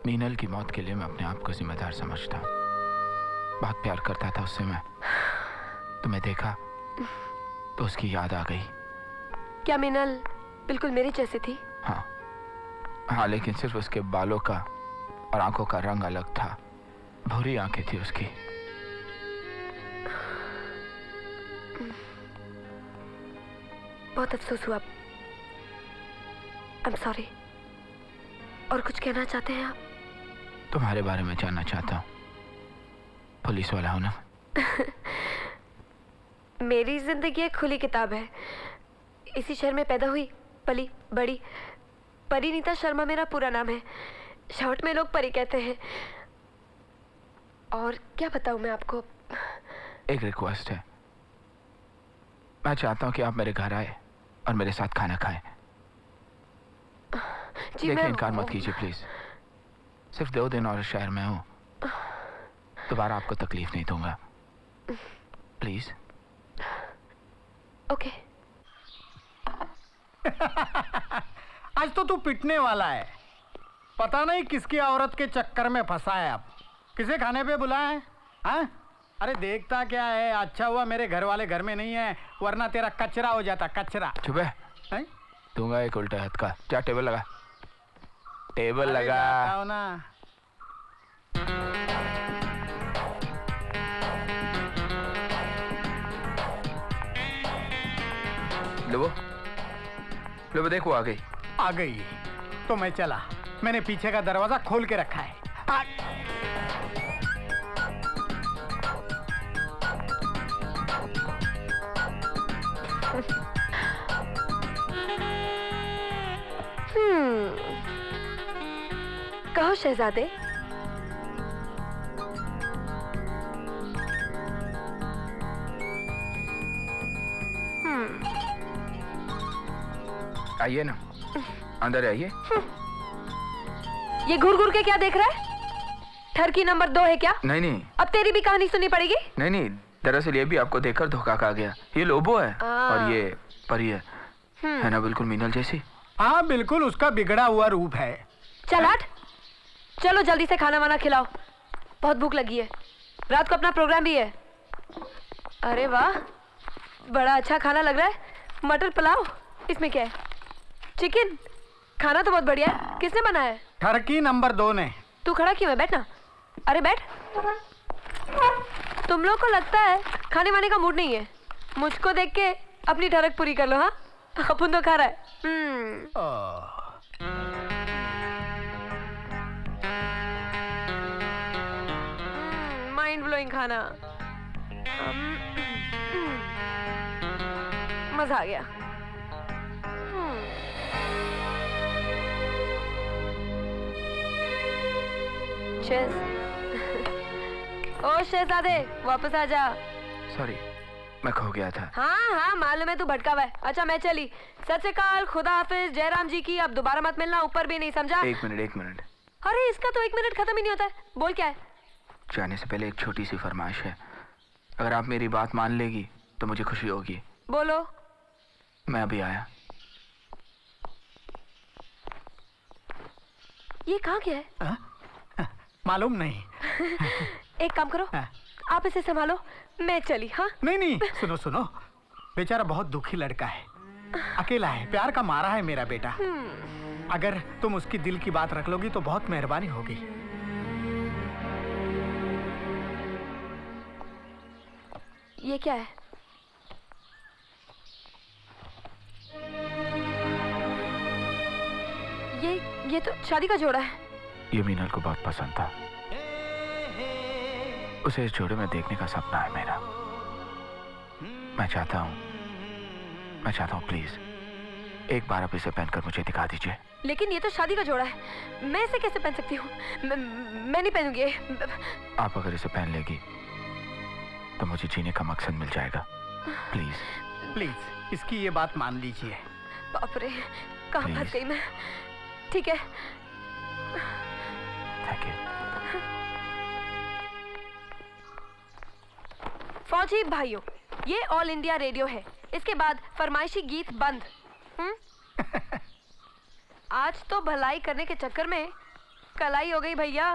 मीनल की मौत के लिए मैं अपने आप को जिम्मेदार समझता हूँ। बहुत प्यार करता था उससे मैं। तुम्हें देखा तो उसकी याद आ गई। क्या मीनल बिल्कुल मेरी जैसी थी? हाँ हाँ, लेकिन सिर्फ उसके बालों का और आंखों का रंग अलग था। भूरी आंखें थी उसकी। बहुत अफसोस हुआ। I'm sorry। और कुछ कहना चाहते हैं आप? तुम्हारे बारे में जानना चाहता हूँ। पुलिस वाला हो ना? मेरी जिंदगी एक खुली किताब है। इसी शहर में पैदा हुई, पली बड़ी। परिणीता शर्मा मेरा पूरा नाम है। शॉर्ट में लोग परी कहते हैं। और क्या बताऊं मैं आपको? एक रिक्वेस्ट है। मैं चाहता हूँ कि आप मेरे घर आए और मेरे साथ खाना खाएं। देखिए, इनकार मत कीजिए प्लीज। सिर्फ 2 दिन और शहर में हूँ। दोबारा आपको तकलीफ नहीं दूंगा, प्लीज। ओके। आज तो तू पिटने वाला है। पता नहीं किसकी औरत के चक्कर में फंसा है। अब किसे खाने पे बुलाया है? हाँ? अरे देखता क्या है, अच्छा हुआ मेरे घर वाले घर में नहीं है, वरना तेरा कचरा हो जाता। कचरा। चुप है। दूंगा एक उल्टे हाथ का। क्या टेबल लगा? टेबल लगा ना। लो देखो आ गई। आ गई तो मैं चला। मैंने पीछे का दरवाजा खोल के रखा है। कहो शहजादे। आइए ना, अंदर आइए। ये घूर घूर के क्या देख रहा है? ठरकी नंबर 2 है क्या? नहीं। अब तेरी भी कहानी सुननी पड़ेगी। नहीं, दरअसल ये भी आपको देखकर धोखा खा गया। ये लोबो है और ये परी है ना, बिल्कुल मीनल जैसी। हाँ बिल्कुल, उसका बिगड़ा हुआ रूप है। चल हट। चलो जल्दी से खाना वाना खिलाओ, बहुत भूख लगी है। रात को अपना प्रोग्राम भी है। अरे वाह, बड़ा अच्छा खाना लग रहा है। मटर पुलाव, इसमें क्या है? चिकन। खाना तो बहुत बढ़िया है। किसने बनाया है? ठरकी नंबर 2 ने। तू खड़ा क्यों है? बैठ ना। अरे बैठ। तुम लोग को लगता है खाने वाने का मूड नहीं है। मुझको देख के अपनी ठरक पूरी कर लो। हाँ, अपन तो खा रहा है। माइंड ब्लोइंग खाना। मजा आ गया। ओ शहजादे, वापस आ जा। सॉरी, मैं खो गया था। हाँ मालूम है तू भटका हुआ है। अच्छा मैं चली। सत श्री अकाल, खुदा हाफिज, जयराम जी की। अब दोबारा मत मिलना, ऊपर भी नहीं, समझा? एक मिनट। अरे इसका तो 1 मिनट खत्म ही नहीं होता है। बोल क्या है? जाने से पहले एक छोटी सी फरमाइश है। अगर आप मेरी बात मान लेगी तो मुझे खुशी होगी। बोलो। मैं अभी आया। ये कहाँ गया है? मालूम नहीं। एक काम करो, आप इसे संभालो, मैं चली। हाँ नहीं, सुनो। बेचारा बहुत दुखी लड़का है, अकेला है, प्यार का मारा है मेरा बेटा। अगर तुम उसकी दिल की बात रख लोगी तो बहुत मेहरबानी होगी। ये क्या है? ये तो शादी का जोड़ा है। ये मीनल को बहुत पसंद था। उसे इस जोड़े में देखने का सपना है मेरा। मैं चाहता हूँ प्लीज एक बार आप इसे पहनकर मुझे दिखा दीजिए। लेकिन ये तो शादी का जोड़ा है, मैं इसे कैसे पहन सकती हूँ? मैं नहीं पहनूंगी। आप अगर इसे पहन लेगी तो मुझे जीने का मकसद मिल जाएगा। प्लीज इसकी ये बात मान लीजिए। बाप रे, कहाँ फंस गई मैं। ठीक है, थैंक यू। फौजी भाइयों, ये ऑल इंडिया रेडियो है। इसके बाद फरमाइशी गीत बंद। आज तो भलाई करने के चक्कर में कलाई हो गई भैया।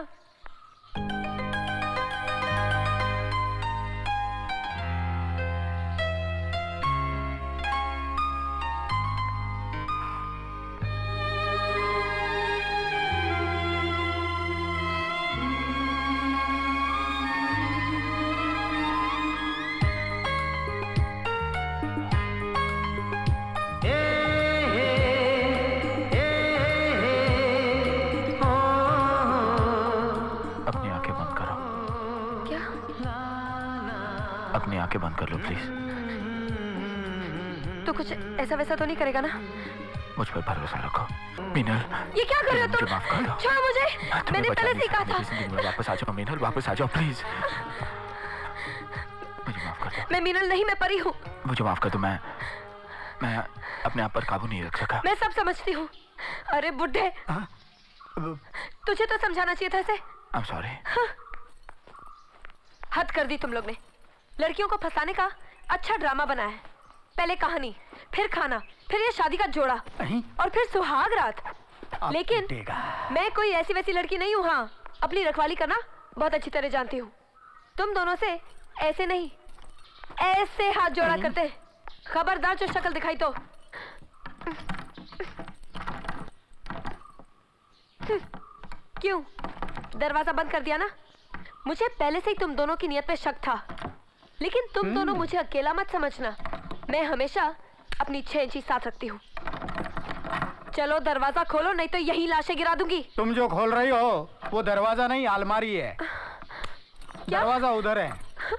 अपनी आंखें बंद कर लो प्लीज। तो कुछ ऐसा वैसा तो नहीं करेगा ना? मुझ पर भरोसा रखो मीनल। ये क्या कर रहे हो तुम? माफ कर दो। छोड़ो मुझे। मैंने पहले से ही कहा था। वापस आ जाओ मीनल, वापस आ जाओ प्लीज। मुझे माफ कर दो। मैं मीनल नहीं, मैं परी हूँ। मुझे माफ कर दो। मैं अपने आप पर काबू नहीं रख सका। मैं सब समझती हूँ। अरे बुड्ढे, तुझे तो समझाना चाहिए था इसे। I'm sorry। हद कर दी तुम लोग ने। लड़कियों को फंसाने का अच्छा ड्रामा बनाया है। पहले कहानी, फिर खाना, फिर ये शादी का जोड़ा और फिर सुहाग रात। लेकिन मैं कोई ऐसी वैसी लड़की नहीं हूँ। हाँ, अपनी रखवाली करना बहुत अच्छी तरह जानती हूँ। तुम दोनों से ऐसे नहीं, ऐसे हाथ जोड़ा करते। खबरदार जो शक्ल दिखाई तो। क्यों दरवाजा बंद कर दिया ना? मुझे पहले से ही तुम दोनों की नियत पे शक था। लेकिन तुम दोनों मुझे अकेला मत समझना। मैं हमेशा अपनी 6 इंची साथ रखती हूँ। चलो दरवाजा खोलो, नहीं तो यही लाशें गिरा दूंगी। तुम जो खोल रही हो वो दरवाजा नहीं, अलमारी है। दरवाजा उधर है।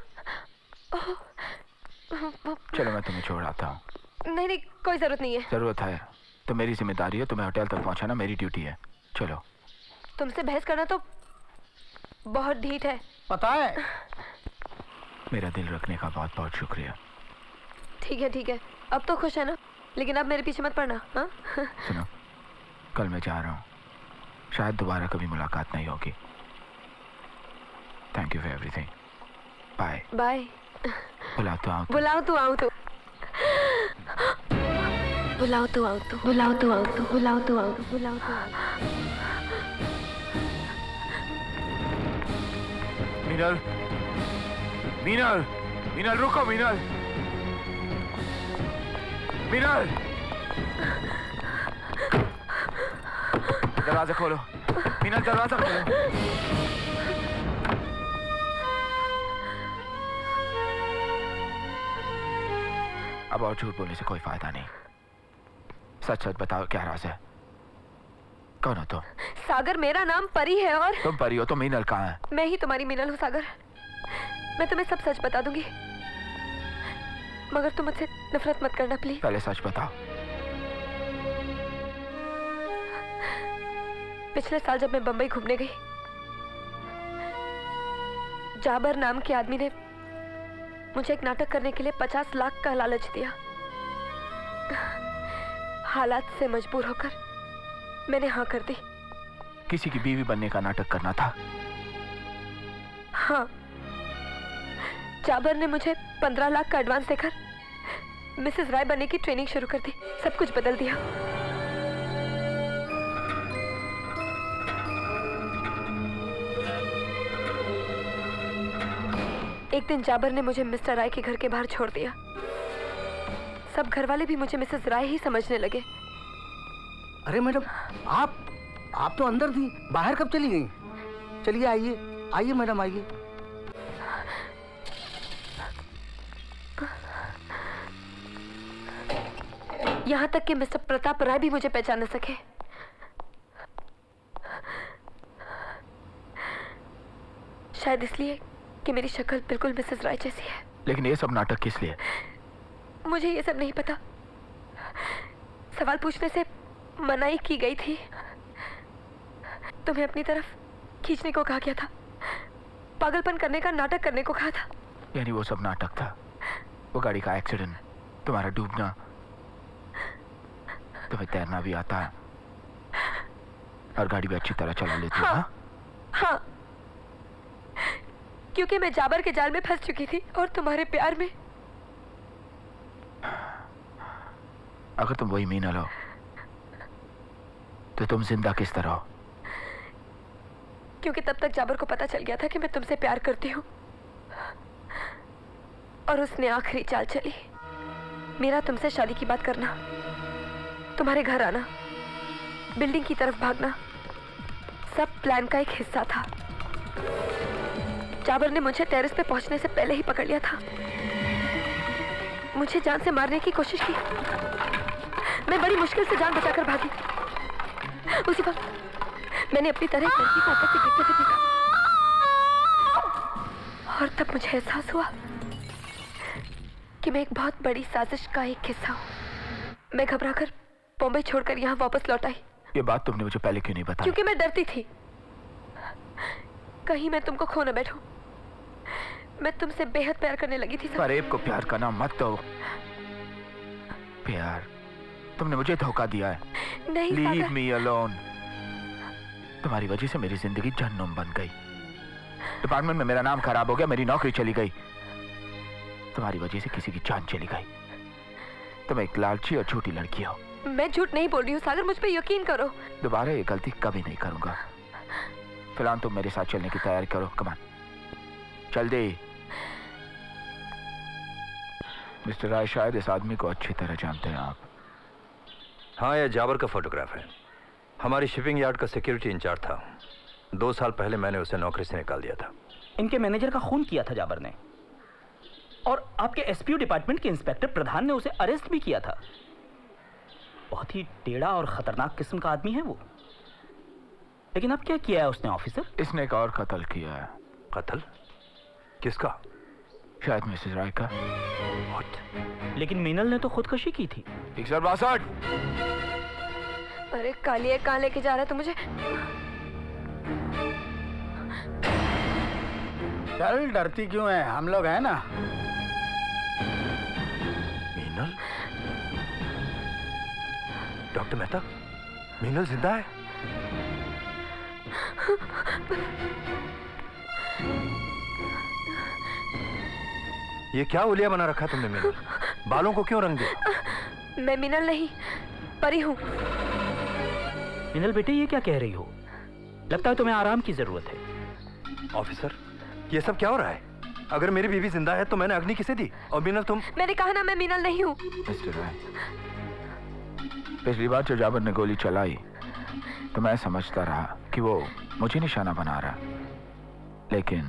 चलो मैं तुम्हें छोड़ आता हूँ। नहीं नहीं, कोई जरूरत नहीं है। जरूरत है तो मेरी जिम्मेदारी है। तुम्हें होटल तक पहुँचाना मेरी ड्यूटी है। चलो। तुमसे बहस करना तो बहुत ढीठ है। पता है। मेरा दिल रखने का बहुत बहुत शुक्रिया। ठीक है, अब तो खुश है ना? लेकिन अब मेरे पीछे मत पड़ना। हाँ? सुनो, कल मैं जा रहा हूँ। शायद दोबारा कभी मुलाकात नहीं होगी। Thank you for everything. Bye bye. बुलाओ तो आऊँ। बुलाओ तो आऊँ तो। बुलाओ तो आऊँ तो। बुलाओ तो आऊँ तो। बुलाओ तो आऊँ तो। बुलाओ तो आऊँ। मीनल, मीनल, मीनल रुको मीनल, मीनल, दरवाजा खोलो। मीनल दरवाजा खोलो। अब और झूठ बोलने से कोई फायदा नहीं। सच सच बताओ, क्या राज है? कौन हो तुम? सागर मेरा नाम परी है। और तुम परी हो तो मीनल कहाँ है? मैं ही तुम्हारी मीनल हूँ सागर। मैं तुम्हें सब सच बता दूंगी, मगर तुम मुझसे नफरत मत करना प्लीज। पहले सच बताओ। पिछले साल जब मैं बंबई घूमने गई, जाबर नाम के आदमी ने मुझे एक नाटक करने के लिए 50 लाख का लालच दिया। हालात से मजबूर होकर मैंने हाँ कर दी। किसी की बीवी बनने का नाटक करना था? हाँ, जाबर ने मुझे 15 लाख का एडवांस देकर मिसेस राय बनने की ट्रेनिंग शुरू कर दी। सब कुछ बदल दिया। एक दिन जाबर ने मुझे मिस्टर राय के घर के बाहर छोड़ दिया। सब घरवाले भी मुझे मिसेस राय ही समझने लगे। अरे मैडम, आप तो अंदर थी, बाहर कब चली गई? चलिए आइए, आइए मैडम आइए। यहाँ तक कि मिस्टर प्रताप राय भी मुझे पहचान न सके। शायद इसलिए कि मेरी शक्ल बिल्कुल मिसेस राय जैसी है। लेकिन ये सब नाटक किस लिए? मुझे ये सब नहीं पता। सवाल पूछने से मनाही की गई थी। तुम्हें अपनी तरफ खींचने को कहा गया था। पागलपन करने का नाटक करने को कहा था। यानी वो सब नाटक था? वो गाड़ी का एक्सीडेंट, तुम्हारा डूबना, तुम्हें तैरना भी आता है और गाड़ी भी अच्छी तरह चला लेती है? हाँ, हाँ, क्योंकि मैं जाबर के जाल में फंस चुकी थी और तुम्हारे प्यार में। अगर तुम वही मीनल हो तो तुम जिंदा किस तरह हो? क्योंकि तब तक जाबर को पता चल गया था कि मैं तुमसे प्यार करती हूँ, और उसने आखिरी चाल चली। मेरा तुमसे शादी की बात करना, तुम्हारे घर आना, बिल्डिंग की तरफ भागना, सब प्लान का एक हिस्सा था। जाबर ने मुझे टेरेस पे पहुंचने से पहले ही पकड़ लिया था, मुझे जान से मारने की कोशिश की। मैं बड़ी मुश्किल से जान बचाकर भागी। उसी वक्त मैंने अपनी तरह एक लड़की को ऊपर से गिरते हुए देखा, और तब मुझे एहसास हुआ कि मैं एक बहुत बड़ी साजिश का एक हिस्सा हूँ। मैं घबराकर बॉम्बे छोड़कर यहाँ वापस लौट आई। ये बात तुमने मुझे पहले क्यों नहीं बताई? क्योंकि मैं डरती थी कहीं मैं तुमको खो न बैठूं। मैं तुमसे बेहद प्यार करने लगी थी। फरेब को प्यार का नाम मत दो। प्यार, तुमने मुझे धोखा दिया है। नहीं लीव मी अलोन। तुम्हारी वजह से मेरी जिंदगी जहन्नुम बन गई। डिपार्टमेंट में मेरा नाम खराब हो गया, मेरी नौकरी चली गई। तुम्हारी वजह से किसी की जान चली गई। तुम एक लालची और झूठी लड़की हो। मैं झूठ नहीं बोल रही हूँ सागर, मुझ पे यकीन करो। दोबारा ये गलती कभी नहीं करूंगा। फिलहाल तुम मेरे साथ चलने की तैयारी करो। कमान, जल्दी। मिस्टर राय, शायद इस आदमी को अच्छी तरह जानते हैं आप। हाँ, यह जाबर का फोटोग्राफ है। हमारी शिपिंग यार्ड का सिक्योरिटी इंचार्ज था। 2 साल पहले मैंने उसे नौकरी से निकाल दिया था। इनके मैनेजर का खून किया था जाबर ने, और आपके एसपीओ डिपार्टमेंट के इंस्पेक्टर प्रधान ने उसे अरेस्ट भी किया था। बहुत ही टेढ़ा और खतरनाक किस्म का आदमी है वो। लेकिन अब क्या किया है उसने ऑफिसर? इसने एक और कत्ल किया है। कत्ल? किसका? शायद मिसेस राय का। What? लेकिन मीनल ने तो खुदकशी की थी। 162। अरे कालिए, कहाँ लेके जा रहा है तू मुझे? चल, डरती क्यों है? हम लोग हैं ना। मीनल? डॉक्टर मेहता, मीनल जिंदा है? ये क्या उलिया बना रखा तुमने मीनल? बालों को क्यों रंग दिया? मैं मीनल नहीं, परी हूँ। मीनल बेटे, ये क्या कह रही हो? लगता है तुम्हें आराम की जरूरत है। ऑफिसर, ये सब क्या हो रहा है? अगर मेरी बीवी जिंदा है तो मैंने अग्नि किसे दी? और मीनल तुम? मैंने कहा ना, मैं मीनल नहीं हूँ। मिस्टर राय, पिछली बार जो जाबर ने गोली चलाई तो मैं समझता रहा कि वो मुझे निशाना बना रहा, लेकिन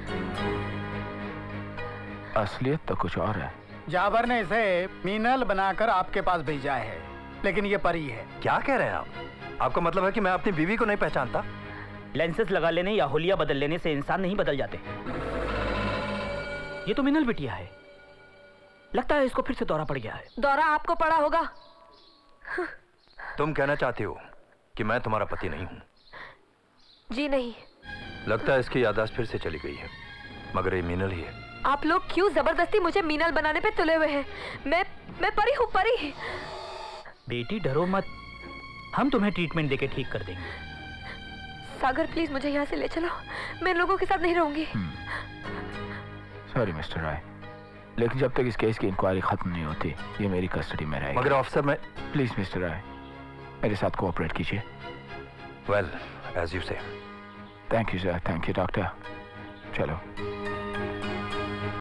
असलियत तो कुछ और है। जाबर ने इसे मीनल बनाकर आपके पास भेजा है, लेकिन ये परी है। क्या कह रहे हैं आप? आपका मतलब है कि मैं अपनी बीवी को नहीं पहचानता? लेंसेज लगा लेने या होलिया बदल लेने से इंसान नहीं बदल जाते। ये तो मीनल बिटिया है। लगता है इसको फिर से दौरा पड़ गया है। दौरा आपको पड़ा होगा। तुम कहना चाहती हो कि मैं तुम्हारा पति नहीं हूं? जी नहीं। लगता है इसकी याददाश्त फिर से चली गई है, मगर ये मीनल ही है। आप लोग क्यों जबरदस्ती मुझे मीनल बनाने पे तुले हुए हैं? मैं परी हूँ, परी। बेटी डरो मत, हम तुम्हें ट्रीटमेंट देके ठीक कर देंगे। सागर प्लीज मुझे यहाँ से ले चलो, मैं लोगों के साथ नहीं रहूंगी। सॉरी मिस्टर राय, लेकिन जब तक इस केस की इंक्वायरी खत्म नहीं होती ये मेरी कस्टडी में रहेगी। मगर ऑफिसर, मैं... प्लीज मिस्टर राय, मेरे साथ कोऑपरेट कीजिए। Well, as you say. Thank you sir, thank you doctor. चलो।